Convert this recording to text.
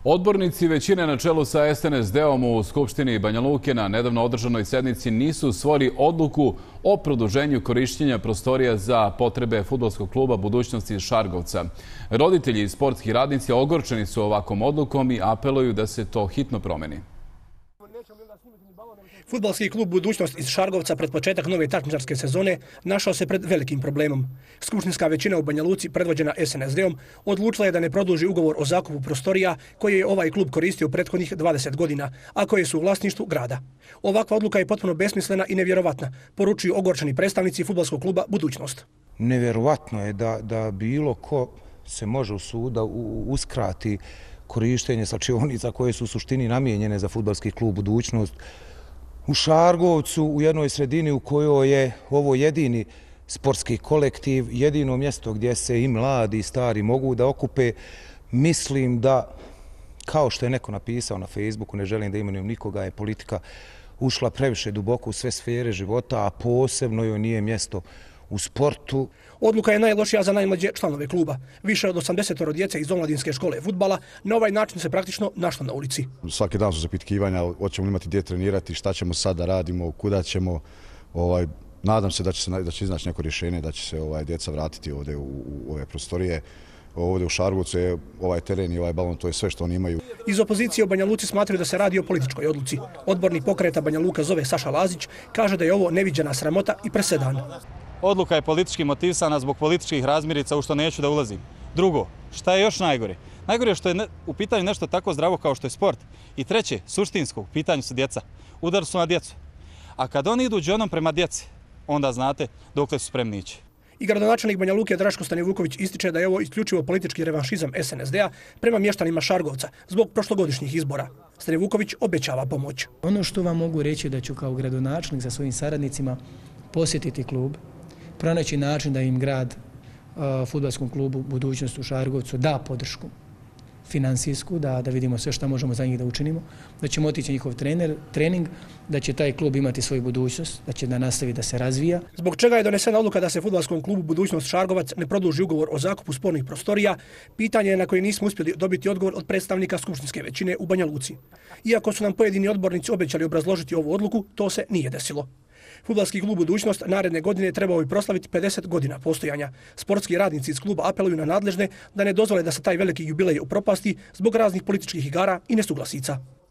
Odbornici većine na čelu sa SNSD-om u Skupštini Banja Luke na nedavno održanoj sednici nisu usvojili odluku o produženju korištenja prostorija za potrebe fudbalskog kluba Budućnosti iz Šargovca. Roditelji i sportski radnici ogorčeni su ovakvom odlukom i apeluju da se to hitno promeni. Fudbalski klub Budućnost iz Šargovca pred početak nove takmičarske sezone našao se pred velikim problemom. Skupštinska većina u Banja Luci, predvođena SNSD-om, odlučila je da ne produži ugovor o zakupu prostorija koje je ovaj klub koristio prethodnih 20 godina, a koje su u vlasništvu grada. Ovakva odluka je potpuno besmislena i nevjerovatna, poručuju ogorčeni predstavnici fudbalskog kluba Budućnost. Nevjerovatno je da bilo ko se može u suda uskrati korištenje slačionica koje su u suštini namijenjene za fudbalski klub Budućnost u Šargovcu, u jednoj sredini u kojoj je ovo jedini sportski kolektiv, jedino mjesto gdje se i mladi i stari mogu da okupe. Mislim da, kao što je neko napisao na Facebooku, ne želim da imenujem nikoga, je politika ušla previše duboko u sve sfere života, a posebno joj nije mjesto u sportu. Odluka je najlošija za najmlađe članove kluba. Više od 80 djece iz omladinske škole fudbala na ovaj način se praktično našlo na ulici. Svaki dan su zapitkivanja, hoćemo imati gdje trenirati, šta ćemo sad da radimo, kuda ćemo. Nadam se da će iznaći neko rješenje, da će se djeca vratiti ovdje u ove prostorije. Ovdje u Šargovcu je ovaj teren i ovaj balon, to je sve što oni imaju. Iz opozicije u Banja Luci smatraju da se radi o političkoj odluci. Odbornik pokreta Banja Luka zove Saša Lazić, kaže da je ovo neviđena sramota i presedan. Odluka je politički motivisana zbog političkih razmirica u što neću da ulazim. Drugo, šta je još najgore? Najgore je što je u pitanju nešto tako zdravo kao što je sport. I treće, suštinsko, u pitanju su djeca. Udar su na djecu. A kad oni idu džonom prema djeci, onda znate dokle su spremni ići. I gradonačelnik Banja Luke Draško Stanivuković ističe da je ovo isključivo politički revanšizam SNSD-a prema mještanima Šargovca zbog prošlogodišnjih izbora. Stanivuković obećava pomoć. Ono što vam mogu reći da ću kao gradonačelnik sa svojim saradnicima posjetiti klub, pronaći način da im grad fudbalskom klubu Budućnost u Šargovcu da podršku finansijsku, da vidimo sve što možemo za njih da učinimo, da ćemo otići njihov trening, da će taj klub imati svoju budućnost, da će da nastavi da se razvija. Zbog čega je donesena odluka da se fudbalskom klubu Budućnost Šargovac ne produži ugovor o zakupu spornih prostorija, pitanje je na koje nismo uspjeli dobiti odgovor od predstavnika skupštinske većine u Banja Luci. Iako su nam pojedini odbornici obećali obrazložiti ovu odluku, to se nije desilo. Fudbalski klub Budućnost naredne godine trebao bi proslaviti 50 godina postojanja. Sportski radnici iz kluba apeluju na nadležne da ne dozvole da se taj veliki jubilej upropasti zbog raznih političkih igara i nesuglasica.